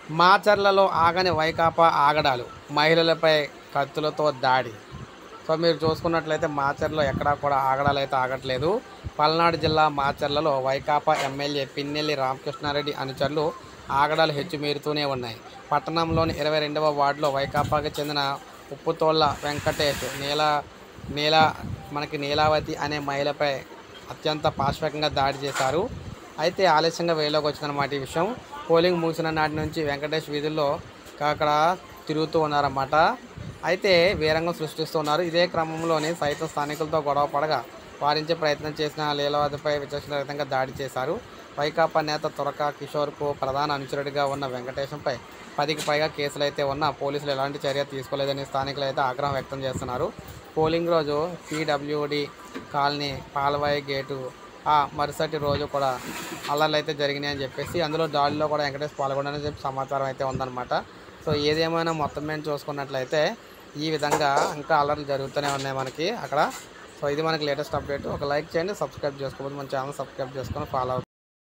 మాచర్లలో ఆగని వైకాపా ఆగడాలు, మహిళలపై కత్తులతో దాడి. సో మీరు చూసుకున్నట్లయితే మాచర్లో ఎక్కడా కూడా ఆగడాలు అయితే ఆగట్లేదు. పల్నాడు జిల్లా మాచర్లలో వైకాపా ఎమ్మెల్యే పిన్నెల్లి రామకృష్ణారెడ్డి అనుచరులు ఆగడాలు హెచ్చుమీరుతూనే ఉన్నాయి. పట్టణంలోని 22వ వార్డులో వైకాపాకి చెందిన ఉప్పుతోళ్ల వెంకటేష్ నీలా నీలావతి అనే మహిళపై అత్యంత పాశవికంగా దాడి చేశారు. అయితే ఆలస్యంగా వేలోకి వచ్చిందన్నమాట ఈ విషయం. పోలింగ్ ముగిసిన నాటి నుంచి వెంకటేష్ వీధుల్లో అక్కడ తిరుగుతూ ఉన్నారన్నమాట. అయితే వీరంగం సృష్టిస్తున్నారు. ఇదే క్రమంలోనే సైతం స్థానికులతో గొడవ పడగా వారించే ప్రయత్నం చేసిన లీలావతిపై విచక్షణరహితంగా దాడి చేశారు. వైకాపా నేత తురక కిషోర్కు ప్రధాన అనుచరుడిగా ఉన్న వెంకటేశంపై 10కి పైగా కేసులు అయితే ఉన్నా పోలీసులు ఎలాంటి చర్య తీసుకోలేదని స్థానికులు అయితే ఆగ్రహం వ్యక్తం చేస్తున్నారు. పోలింగ్ రోజు పీడబ్ల్యూడి కాలనీ పాలవాయి గేటు మరుసటి రోజు కూడా అల్లర్లు అయితే జరిగినాయి అని చెప్పేసి, అందులో దాడిలో కూడా వెంకటేష్ పాల్గొన్నారని చెప్పి సమాచారం అయితే ఉందన్నమాట. సో ఏదేమైనా మొత్తం మేము చూసుకున్నట్లయితే ఈ విధంగా ఇంకా అల్లర్లు జరుగుతూనే ఉన్నాయి మనకి అక్కడ. సో ఇది మనకి లేటెస్ట్ అప్డేట్. ఒక లైక్ చేయండి, సబ్స్క్రైబ్ చేసుకోకపోతే మన ఛానల్ సబ్స్క్రైబ్ చేసుకొని ఫాలో